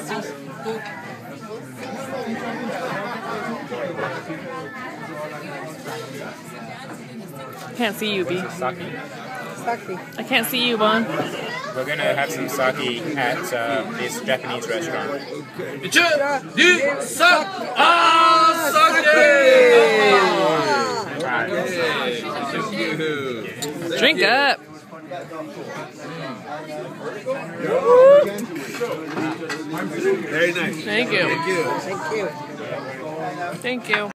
Can't see you, B. Sake. I can't see you, Bon. We're gonna have some sake at this Japanese restaurant. Drink up. Very nice. Thank you. Thank you. Thank you.